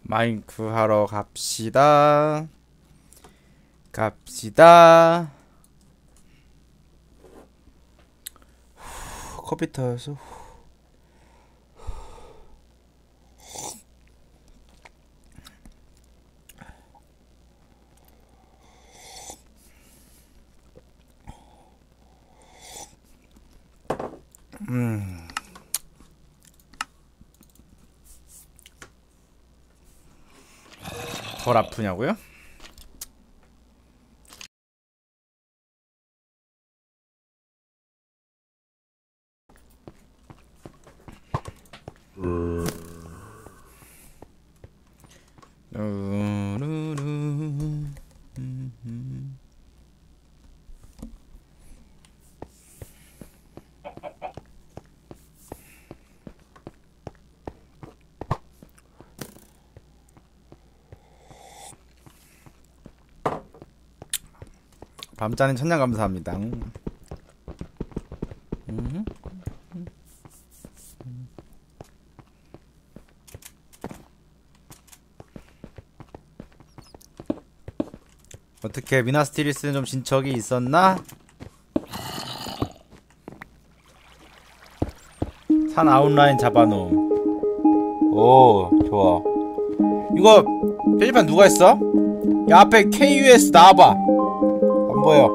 마인크 하러 갑시다. 갑시다. 커피 타서 덜 아프냐고요? 밤자는 천냥 감사합니다. 어떻게 미나스티리스는 좀 진척이 있었나? 산 아웃라인 잡아놓음. 오 좋아. 이거 표지판 누가 했어? 야 앞에 KUS 나와봐. 안 보여.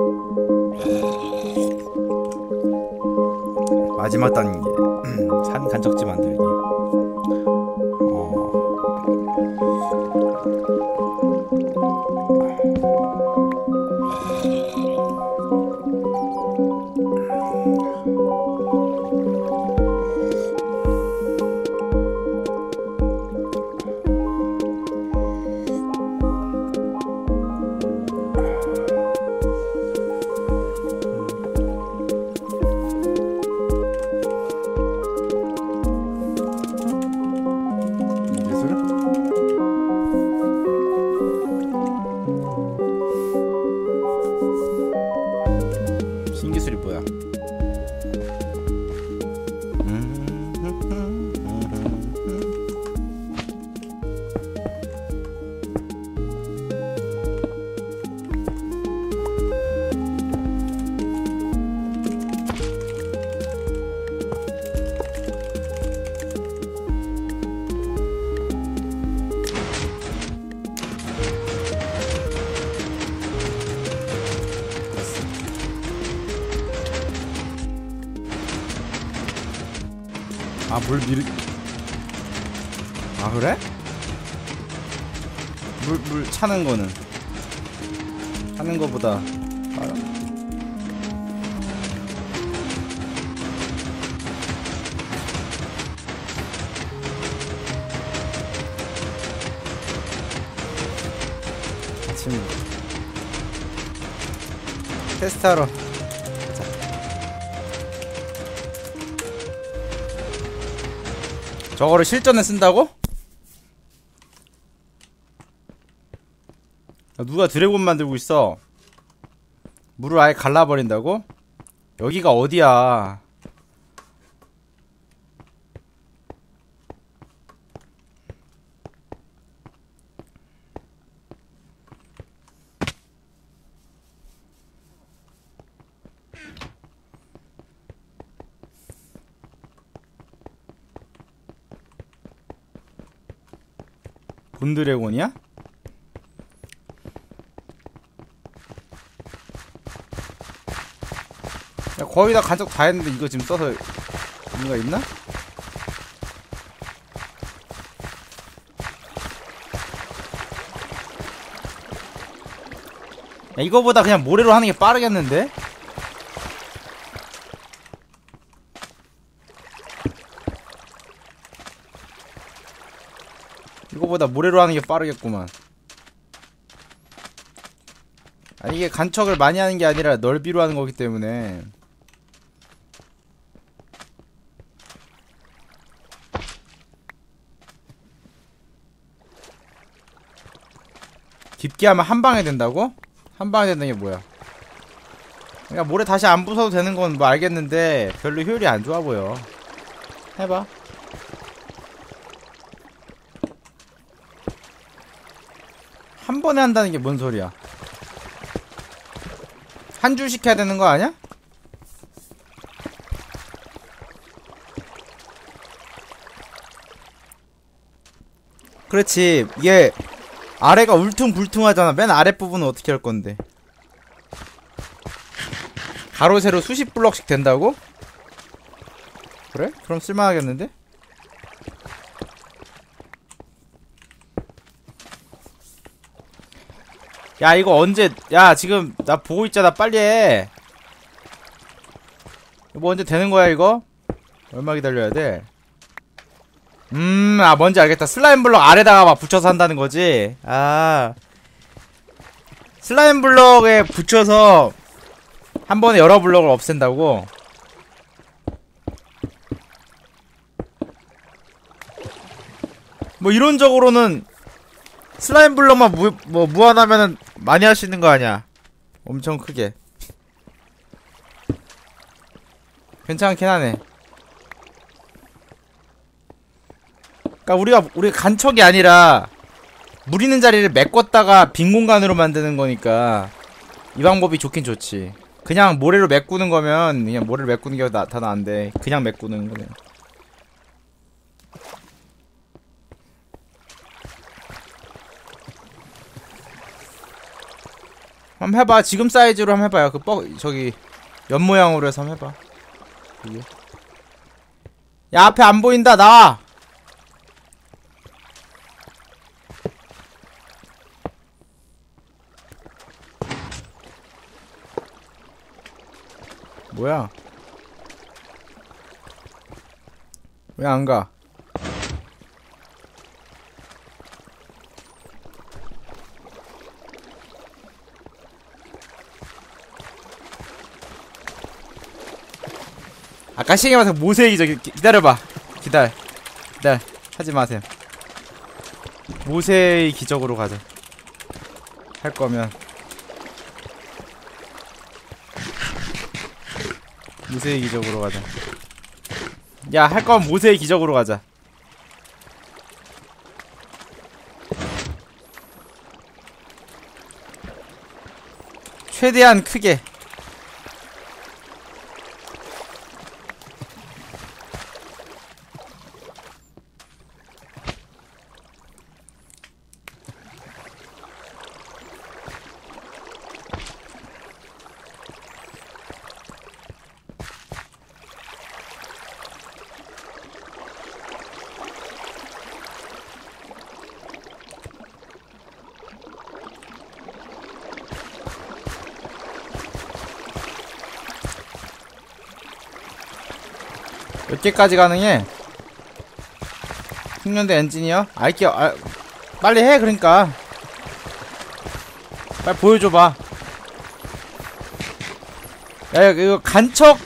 마지막 단계 산 간척지 만들기. 신기술이 뭐야? 아, 아, 그래? 물 차는 거는 하는 거보다 빨라? 아침 테스트하러 저거를 실전에 쓴다고? 누가 드래곤 만들고 있어? 물을 아예 갈라버린다고? 여기가 어디야? 본드래곤이야? 야, 거의 다 간척 다 했는데 이거 지금 써서 의미가 있나? 야, 이거보다 그냥 모래로 하는 게 빠르겠는데? 이거보다 모래로 하는 게 빠르겠구만. 아니 이게 간척을 많이 하는 게 아니라 넓이로 하는 거기 때문에. 깊게 하면 한 방에 된다고? 한 방에 된다는 게 뭐야? 그러니까 모래 다시 안 부숴도 되는 건 뭐 알겠는데 별로 효율이 안 좋아 보여. 해봐. 번에 한다는 게 뭔 소리야? 한 줄씩 해야 되는 거 아니야? 그렇지. 이게 아래가 울퉁불퉁하잖아. 맨 아랫부분은 어떻게 할 건데? 가로 세로 수십 블럭씩 된다고? 그래? 그럼 쓸만하겠는데? 야, 이거 언제, 야, 지금 나 보고 있잖아. 빨리 해. 이거 언제 되는 거야, 이거? 얼마 기다려야 돼? 뭔지 알겠다. 슬라임 블럭 아래다가 막 붙여서 한다는 거지. 슬라임 블럭에 붙여서 한 번에 여러 블럭을 없앤다고? 뭐 이론적으로는 슬라임 블럭만 무한하면은 많이 할 수 있는 거 아니야? 엄청 크게. 괜찮긴 하네. 그니까 우리가 간척이 아니라 물 있는 자리를 메꿨다가 빈 공간으로 만드는 거니까 이 방법이 좋긴 좋지. 그냥 모래로 메꾸는 거면 그냥 모래를 메꾸는 게 다 나은데 그냥 메꾸는 거는. 한번 해봐. 지금 사이즈로 한번 해봐요. 저기 연 모양으로 해서 한번 해봐. 여기. 야, 앞에 안 보인다. 나와. 뭐야? 왜 안 가? 아까 시계 마세요. 모세기 저기 기다려봐. 기다려. 하지 마세요. 모세의 기적으로 가자. 할 거면 모세의 기적으로 가자. 야, 할 거면 모세의 기적으로 가자. 최대한 크게. 몇 개까지 가능해? 숙련대 엔지니어? 빨리 해. 그러니까 빨리 보여줘봐. 야, 이거 간척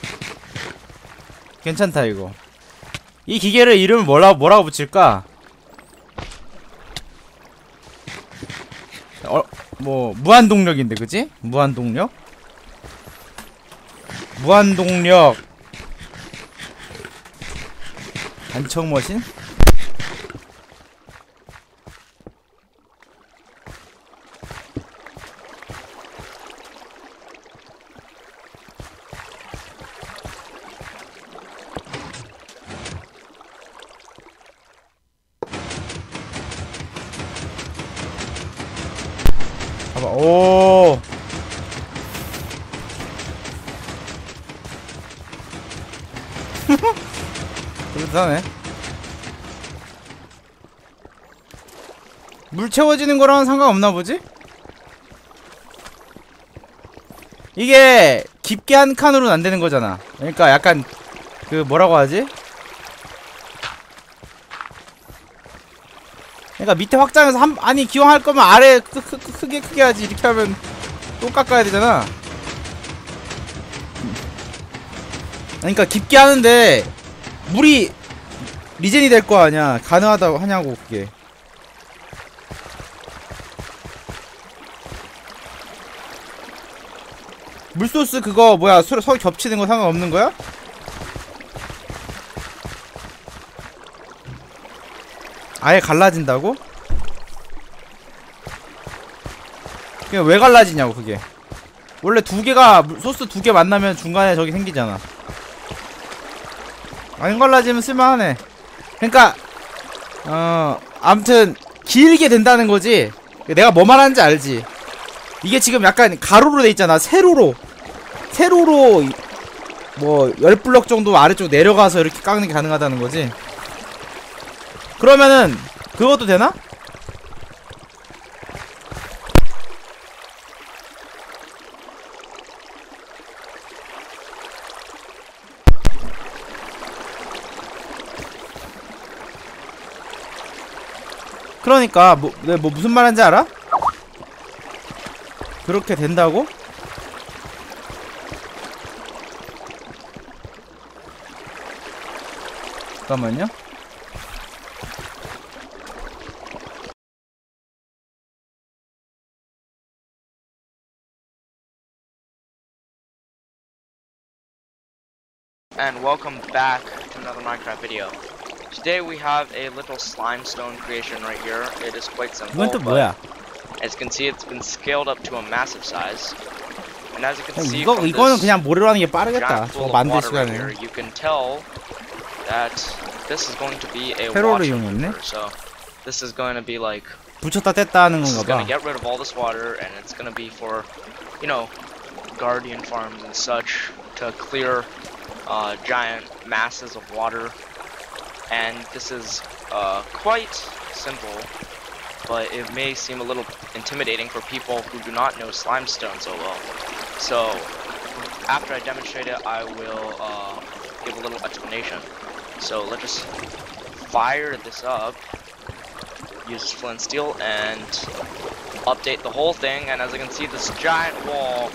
괜찮다. 이거 이 기계를 이름을 뭐라고 붙일까? 뭐 무한동력인데, 그치? 무한동력 간척 머신? 봐봐. 오. 그렇다네. 물 채워지는 거랑은 상관없나 보지? 이게 깊게 한 칸으로는 안 되는 거잖아. 그러니까 약간 그 뭐라고 하지? 그러니까 밑에 확장해서 아니 기왕 할 거면 아래 크게 하지. 이렇게 하면 또 깎아야 되잖아. 그러니까 깊게 하는데 물이 리젠이 될 거 아니야. 가능하다고 하냐고. 그게 물소스 그거 뭐야, 서로 겹치는 거 상관없는 거야? 아예 갈라진다고? 그게 왜 갈라지냐고 그게. 원래 두 개가 소스 두 개 만나면 중간에 저기 생기잖아. 안 갈라지면 쓸만하네. 그러니까 아무튼 길게 된다는 거지. 내가 뭐 말하는지 알지? 이게 지금 약간 가로로 돼 있잖아. 세로로 뭐 10블럭 정도 아래쪽 내려가서 이렇게 깎는 게 가능하다는 거지. 그러면은 그것도 되나? 그러니까 뭐 무슨 말인지 알아? 그렇게 된다고? 잠깐만요. And welcome back to another Minecraft video. Today we have a little slimestone creation right here. It is quite simple, 이건 또 but 뭐야? as you can see, it's been scaled up to a massive size. And as you can see 이거는 from this 그냥 모래로 하는 게 빠르겠다. giant 저거 pool of 만들 water right here, 시간에. you can tell that this is going to be a 세로를 water 이용했네. meter. So this is going to be like 붙였다 뗐다 하는 this is 건가 going 봐. to get rid of all this water, and it's going to be for, you know, guardian farms and such to clear giant masses of water. And this is quite simple, but it may seem a little intimidating for people who do not know slimestone so well. So after I demonstrate it, I will give a little explanation. So let's just fire this up, use flint and steel, and update the whole thing. And as you can see, this giant wall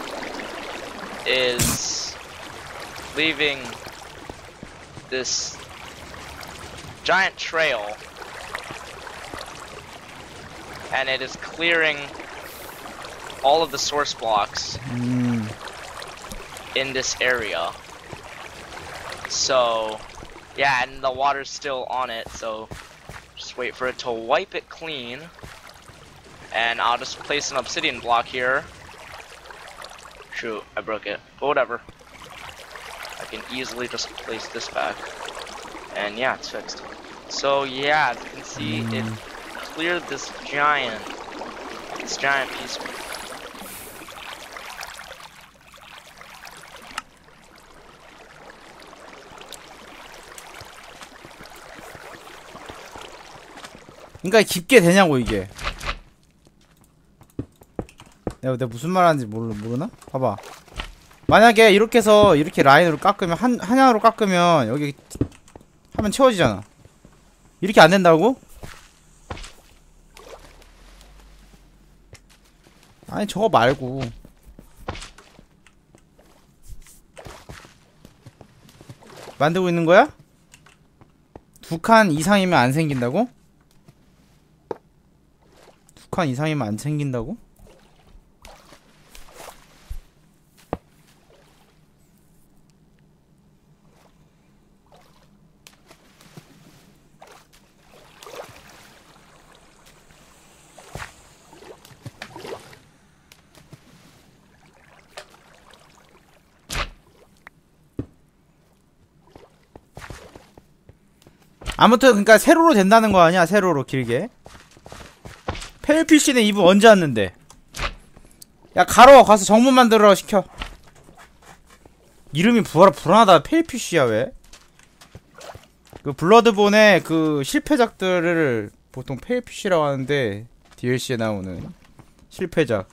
is leaving this giant trail, and it is clearing all of the source blocks in this area. So yeah, and the water's still on it, so just wait for it to wipe it clean. And I'll just place an obsidian block here. Shoot, I broke it, but whatever. I can easily just place this back. And yeah, it's fixed. So yeah, as you can see, it cleared this giant piece. 그러니까 깊게 되냐고 이게. 내가 무슨 말하는지 모르나? 봐봐. 만약에 이렇게 해서 이렇게 라인으로 깎으면 한양으로 깎으면 여기 하면 채워지잖아. 이렇게 안 된다고? 아니 저거 말고 만들고 있는 거야? 2칸 이상이면 안 생긴다고? 2칸 이상이면 안 생긴다고? 아무튼 그러니까 세로로 된다는 거 아니야. 세로로 길게. 페일피쉬는 이분 언제 왔는데. 야 가로 가서 정문 만들어 시켜. 이름이 불안하다. 페일피쉬야 왜? 그 블러드본의 그 실패작들을 보통 페일피쉬라고 하는데 DLC에 나오는 실패작.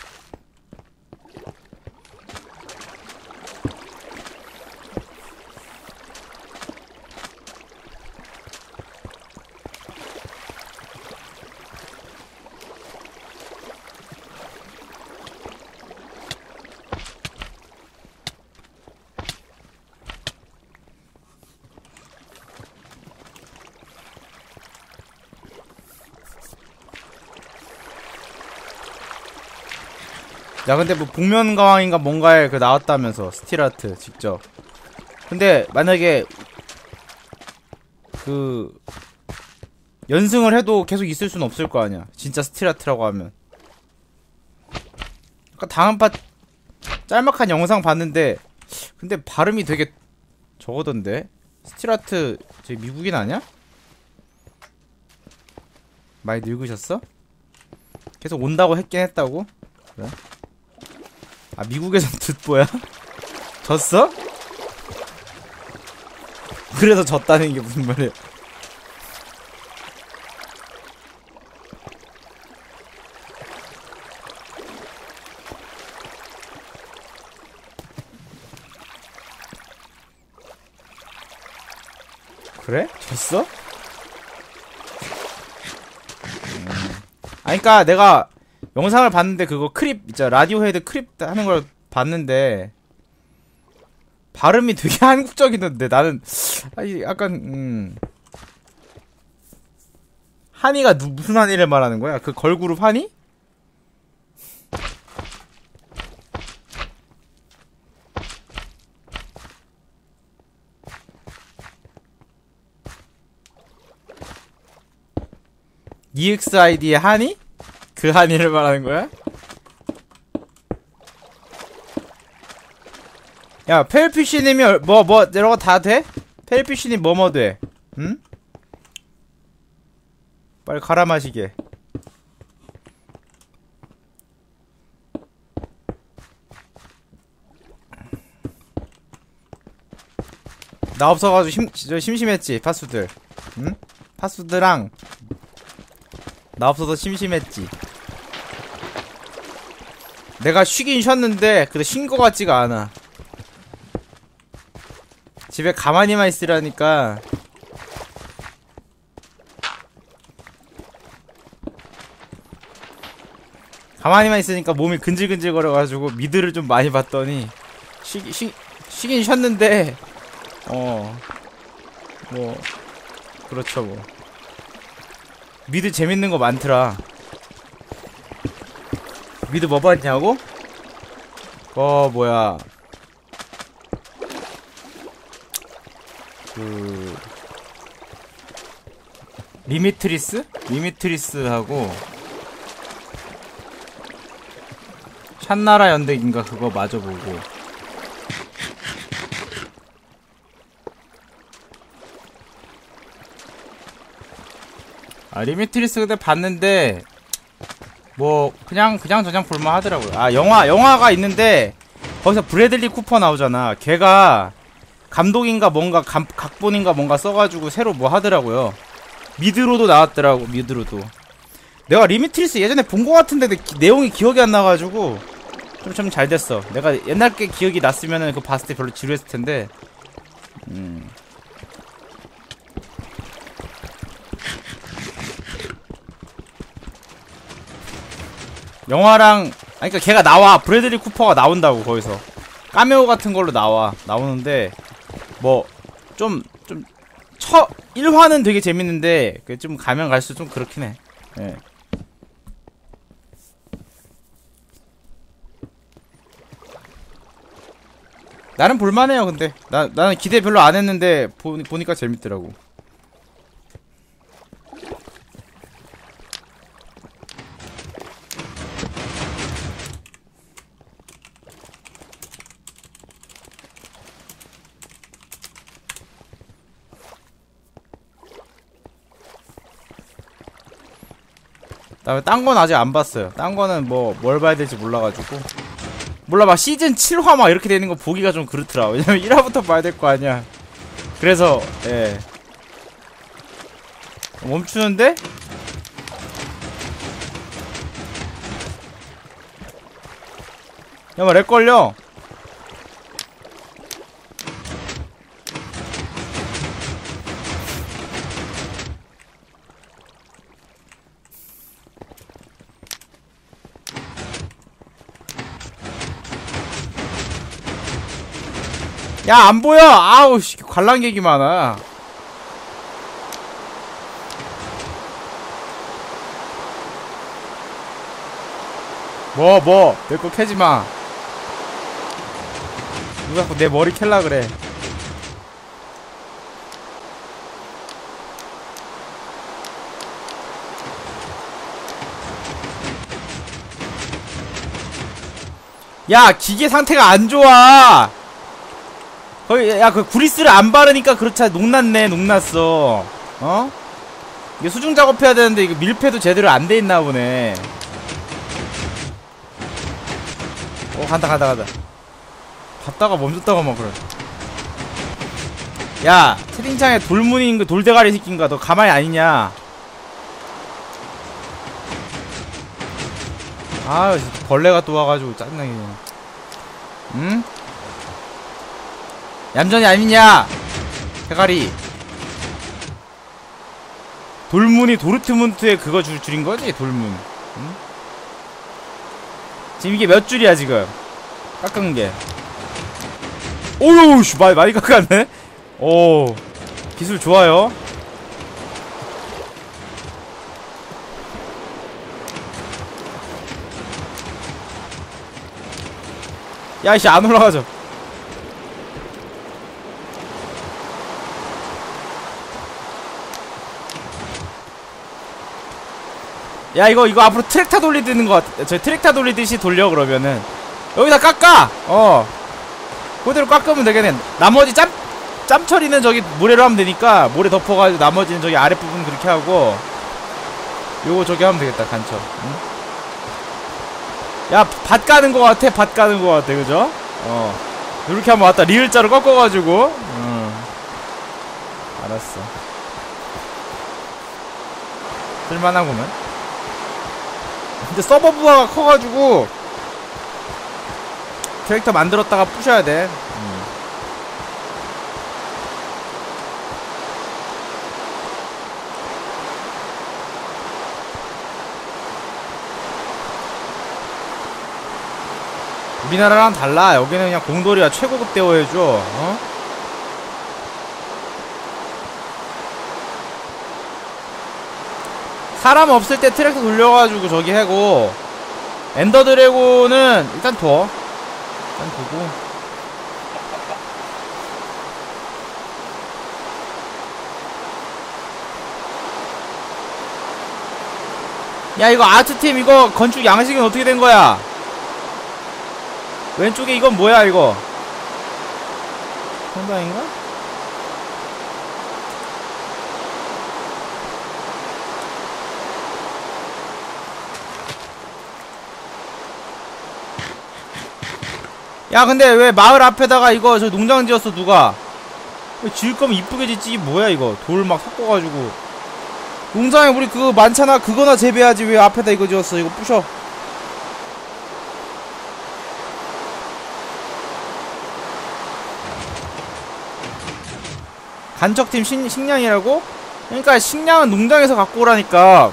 야 근데 뭐 복면가왕인가 뭔가에 그 나왔다면서 스틸아트 직접. 근데 만약에 그 연승을 해도 계속 있을 순 없을 거 아니야. 진짜 스틸아트라고 하면. 아까 다음파 짤막한 영상 봤는데 근데 발음이 되게 저거던데. 스틸아트 저 미국인 아냐? 많이 늙으셨어? 계속 온다고 했긴 했다고? 그래? 아 미국에선 듣보야? 졌어? 그래서 졌다는 게 무슨 말이야? 그래? 졌어? 아니 그니까 내가 영상을 봤는데 그거 크립 있잖아 라디오헤드 크립 하는 걸 봤는데 발음이 되게 한국적이던데 나는 아니 약간 한이가 무슨 한이를 말하는 거야? 그 걸그룹 한이? EXID의 한이? 그 한이를 말하는 거야? 야, 펠피쉬님이 이런 거 다 돼? 펠피쉬님 뭐뭐 돼? 응? 빨리 갈아 마시게. 나 없어가지고 심심했지, 파수들. 응? 파수들랑 나 없어서 심심했지. 내가 쉬긴 쉬었는데 근데 쉰 거 같지가 않아. 집에 가만히만 있으라니까. 가만히만 있으니까 몸이 근질근질 거려가지고 미드를 좀 많이 봤더니 쉬긴 쉬었는데 뭐 그렇죠 뭐. 미드 재밌는 거 많더라. 미드 뭐 봤냐고? 뭐야 그 리미트리스? 리미트리스하고 샨나라 연대기인가 그거 마저 보고. 아 리미트리스 근데 봤는데 뭐 그냥 저냥 볼만 하더라고요. 아 영화가 있는데 거기서 브래들리 쿠퍼 나오잖아. 걔가 감독인가 뭔가 각본인가 뭔가 써가지고 새로 뭐 하더라고요. 미드로도 나왔더라고. 미드로도 내가 리미트리스 예전에 본 거 같은데 내용이 기억이 안 나가지고 좀 잘 됐어. 내가 옛날 게 기억이 났으면은 그거 봤을 때 별로 지루했을 텐데. 영화랑 아니 그니까 걔가 나와. 브래들리 쿠퍼가 나온다고. 거기서 카메오 같은 걸로 나오는데 뭐 좀 1화는 되게 재밌는데 좀 가면 갈수록 좀 그렇긴 해. 예. 나름 볼만해요. 근데 나는 기대 별로 안 했는데 보니까 재밌더라고. 다음에 딴 건 아직 안 봤어요. 딴 거는 뭘 봐야 될지 몰라가지고. 몰라, 막 시즌 7화 막 이렇게 되는 거 보기가 좀 그렇더라. 왜냐면 1화부터 봐야 될 거 아니야. 그래서, 예. 멈추는데? 야, 막 렉 걸려. 야, 안 보여! 아우, 씨, 관람객이 많아. 내 거 캐지 마. 누가 자꾸 내 머리 캘라 그래. 야, 기계 상태가 안 좋아. 거의, 야, 그 구리스를 안 바르니까 그렇지. 녹났네, 녹났어. 어? 이게 수중 작업해야 되는데 이거 밀폐도 제대로 안 돼 있나 보네. 간다. 갔다가 멈췄다가 막 그래. 야, 채팅창에 돌문인 그 돌대가리 새끼인가? 너 가만히 아니냐? 아, 벌레가 또 와가지고 짜증나게. 응? 얌전히 아니냐? 대가리. 돌문이 도르트문트에 그거 줄인 거지? 돌문. 응? 지금 이게 몇 줄이야, 지금? 깎은 게. 오우, 씨, 많이 깎았네? 오, 기술 좋아요. 야, 이씨, 안 올라가죠. 야, 이거 앞으로 트랙터 돌리는 것 같아. 저 트랙터 돌리듯이 돌려, 그러면은. 여기다 깎아! 그대로 깎으면 되겠네. 나머지 짬 처리는 저기 모래로 하면 되니까, 모래 덮어가지고 나머지는 저기 아랫부분 그렇게 하고, 요거 저기 하면 되겠다, 간첩. 응? 야, 밭 가는 것 같아, 그죠? 이렇게 한번 왔다. 리을자로 꺾어가지고. 알았어. 쓸만하구만. 근데 서버 부하가 커가지고 캐릭터 만들었다가 부셔야 돼. 우리나라랑 달라. 여기는 그냥 공돌이가 최고급 대우해줘. 사람 없을 때 트랙터 돌려가지고 저기 해고, 엔더 드래곤은 일단 두고. 야, 이거 아트팀 이거 건축 양식은 어떻게 된 거야? 왼쪽에 이건 뭐야, 이거? 성당인가? 야, 근데 왜 마을 앞에다가 이거 저 농장 지었어, 누가? 지을 거면 이쁘게 짓지. 뭐야, 이거? 돌 막 섞어가지고. 농장에 우리 그거 많잖아. 그거나 재배하지. 왜 앞에다 이거 지었어? 이거 부셔. 간척팀 식량이라고? 그러니까 식량은 농장에서 갖고 오라니까.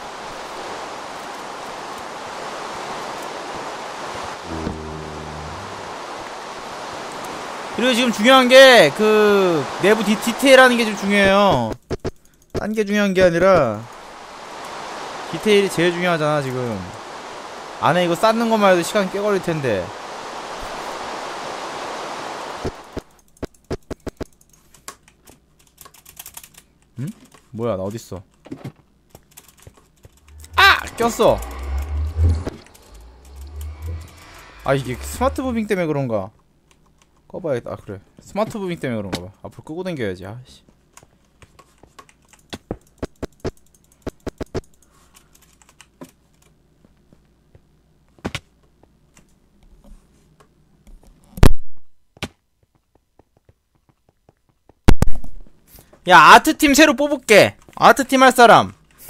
그리고 지금 중요한 게 그 내부 디테일하는 게 좀 중요해요. 딴 게 중요한 게 아니라 디테일이 제일 중요하잖아. 지금 안에 이거 쌓는 것만 해도 시간 꽤 걸릴 텐데. 응? 뭐야, 나 어딨어? 아! 꼈어! 아, 이게 스마트 무빙 때문에 그런가? 꺼봐야겠다. 아, 그래. 스마트 무빙 때문에 그런가 봐. 앞으로 끄고 당겨야지. 아씨. 야, 아트팀 새로 뽑을게. 아트팀 할 사람.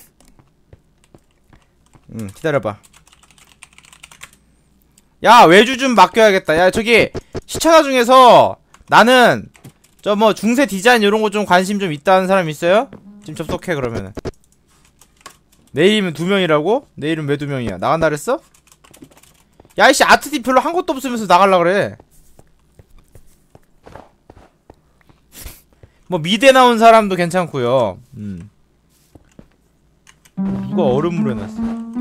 기다려봐. 야, 외주 좀 맡겨야겠다. 야, 저기 시청자 중에서 나는 저 뭐 중세 디자인 요런 거 좀 관심 좀 있다는 사람 있어요? 지금 접속해. 그러면은 내일이면 2명이라고? 내일은 왜 2명이야? 나간다 그랬어? 야, 이씨, 아트팀 별로 한 것도 없으면서 나갈라 그래. 뭐 미대 나온 사람도 괜찮고요. 누가 얼음으로 해놨어?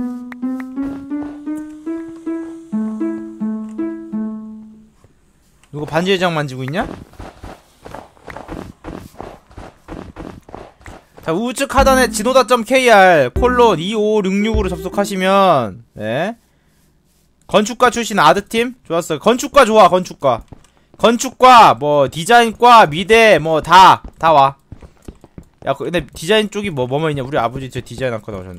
누가 반지의장 만지고 있냐? 자, 우측 하단에 지도다.kr 콜론 2566으로 접속하시면, 네, 건축가 출신 아드팀? 좋았어. 건축가 좋아, 건축가. 건축과, 뭐, 디자인과, 미대, 뭐, 다 와. 야, 근데 디자인 쪽이 뭐뭐 있냐? 우리 아버지 저 디자인 학과 나오셨네.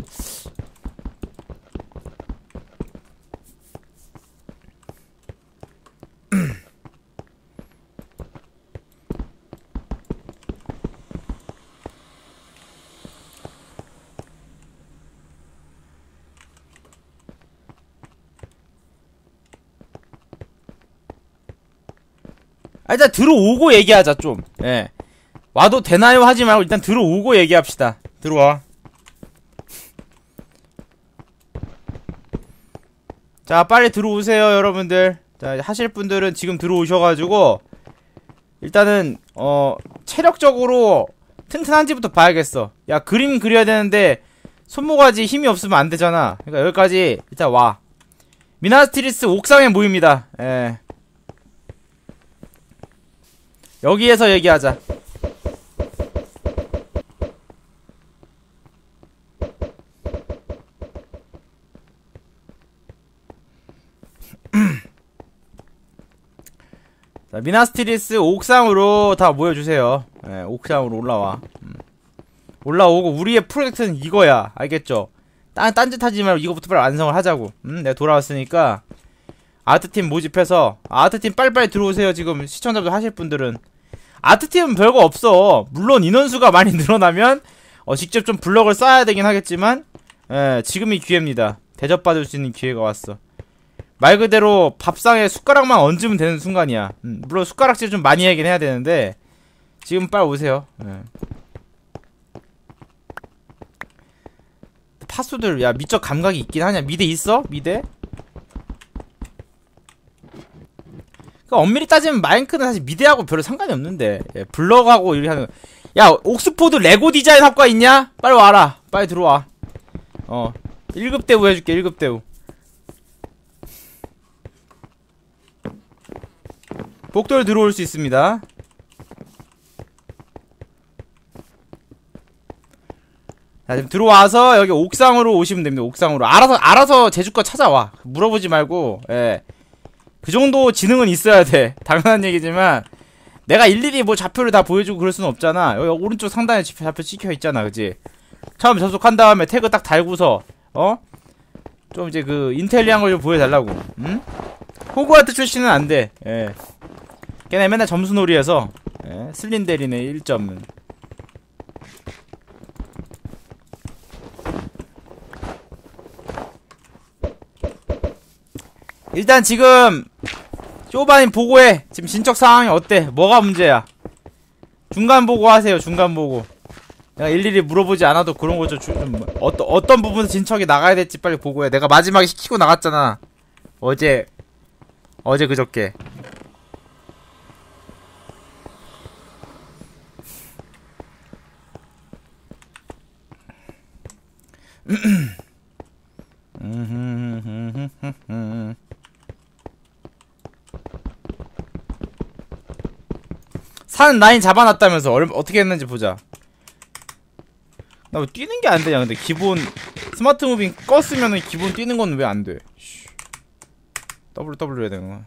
일단 들어오고 얘기하자 좀. 예. 와도 되나요 하지 말고 일단 들어오고 얘기합시다. 들어와. 자, 빨리 들어오세요 여러분들. 자, 하실 분들은 지금 들어오셔가지고 일단은 체력적으로 튼튼한지부터 봐야겠어. 야, 그림 그려야 되는데 손모가지 힘이 없으면 안 되잖아. 그러니까 여기까지 일단 와. 미나스트리스 옥상에 모입니다. 예. 여기에서 얘기하자. 자, 미나스트리스 옥상으로 다 모여주세요. 예, 옥상으로 올라와. 올라오고 우리의 프로젝트는 이거야. 알겠죠? 딴짓 하지 말고 이거부터 빨리 완성을 하자고. 내가 돌아왔으니까 아트팀 모집해서 아트팀 빨리빨리 들어오세요. 지금 시청자분들 하실 분들은. 아트팀은 별거 없어. 물론 인원수가 많이 늘어나면 직접 좀 블럭을 쌓아야 되긴 하겠지만 지금이 기회입니다. 대접받을 수 있는 기회가 왔어. 말 그대로 밥상에 숟가락만 얹으면 되는 순간이야. 물론 숟가락질 좀 많이 하긴 해야 되는데 지금 빨리 오세요. 파수들 야 미적 감각이 있긴 하냐. 미대 있어? 미대? 그러니까 엄밀히 따지면 마인크는 사실 미대하고 별로 상관이 없는데 블럭하고 이렇게 하는. 야, 옥스포드 레고 디자인 학과 있냐? 빨리 와라. 빨리 들어와. 1급 대우 해줄게. 1급 대우. 복돌 들어올 수 있습니다. 자, 지금 들어와서 여기 옥상으로 오시면 됩니다. 옥상으로 알아서 제주껏 찾아와. 물어보지 말고. 그 정도 지능은 있어야 돼. 당연한 얘기지만 내가 일일이 뭐 좌표를 다 보여주고 그럴 수는 없잖아. 여기 오른쪽 상단에 좌표 찍혀 있잖아. 그지? 처음 접속한 다음에 태그 딱 달고서 좀 이제 그 인텔리한 걸 좀 보여달라고. 응? 호그와트 출신은 안 돼. 걔네 맨날 점수놀이해서 슬린데리네 1점은. 일단 지금 쇼바님 보고해. 지금 진척 상황이 어때? 뭐가 문제야? 중간 보고 하세요. 중간 보고. 내가 일일이 물어보지 않아도 그런 거 좀 어떤 부분에서 진척이 나가야 될지 빨리 보고해. 내가 마지막에 시키고 나갔잖아. 어제 그저께. 산 라인 잡아놨다면서 어떻게 했는지 보자. 나 왜 뛰는 게 안 되냐? 근데 기본 스마트 무빙 껐으면은 기본 뛰는 건 왜 안 돼? W 해야 되는 거야.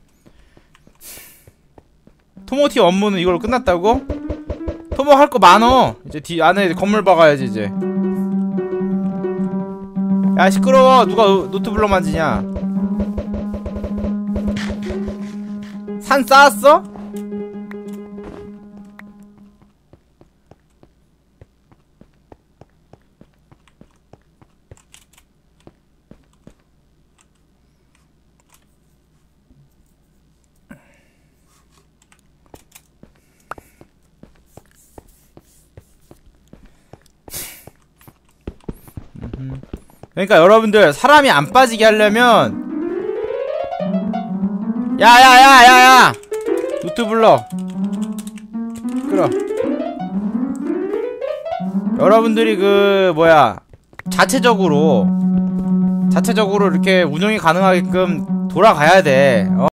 토모티 업무는 이걸로 끝났다고? 토모 할 거 많어. 이제 뒤 안에 건물 박아야지 이제. 야 시끄러워. 누가 노트블럭 만지냐? 산 쌓았어? 그러니까 여러분들 사람이 안 빠지게 하려면 야야야야야 노트블럭 끌어. 여러분들이 그 뭐야 자체적으로 이렇게 운영이 가능하게끔 돌아가야 돼.